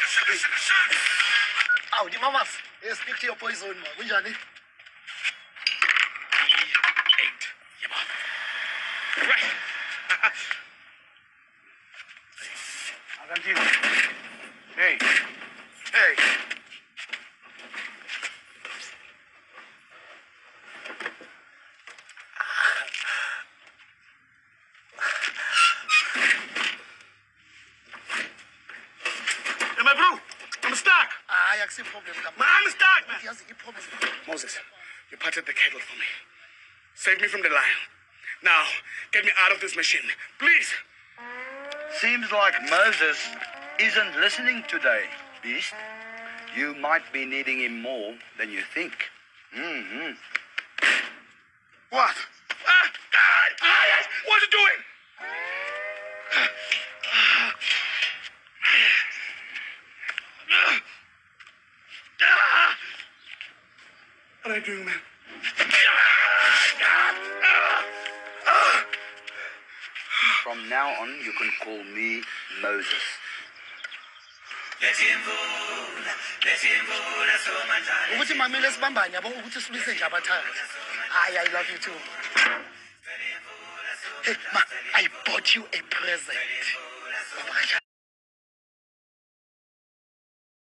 Aw, di mamas. Speak to your poison, ma. Kunjani? 8. Yebo. Right. I can't hear you. Hey. Hey. Hey, my bro. I'm stuck. Ah, I see problem. Man, I'm stuck, man. Yes, a problem. Moses, you parted the kettle for me. Save me from the lion. Now, get me out of this machine. Please. Seems like Moses isn't listening today, Beast. You might be needing him more than you think. What? What are you doing? What are you doing, man? From now on, you can call me Moses. Ukuthi mamile sibambanye yabo ukuthi silise nje abathathu. I love you too. Hey, ma, I bought you a present.